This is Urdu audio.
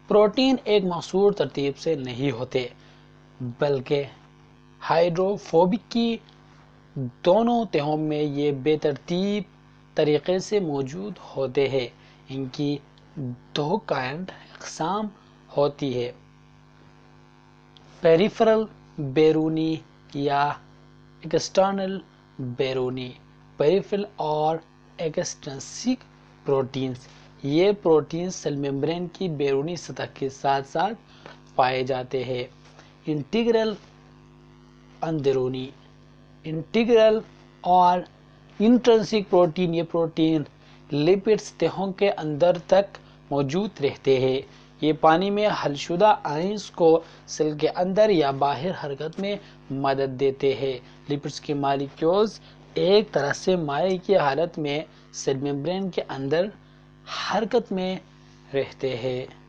پروٹین ایک مخصوص ترتیب سے نہیں ہوتے بلکہ ہائیڈروفوبک کی دونوں تہوں میں یہ بے ترتیب طریقے سے موجود ہوتے ہیں۔ ان کی دو اقسام ہوتی ہے، پیریفرل بیرونی یا ایکسٹرنل بیرونی۔ پیریفرل اور ایکسٹرنسک پروٹینز، یہ پروٹینز سیل میمبرین کی بیرونی سطح کے ساتھ ساتھ پائے جاتے ہیں۔ انٹیگرل اندرونی، انٹیگرل اور انٹرنسک پروٹین، یہ پروٹین لپڈز تہوں کے اندر تک موجود رہتے ہیں۔ یہ پانی میں حل شدہ آئنز کو سیل کے اندر یا باہر حرکت میں مدد دیتے ہیں۔ لپڈز کے مالیکیولز ایک طرح سے مائع کی حالت میں سیل میمبرین کے اندر حرکت میں رہتے ہیں۔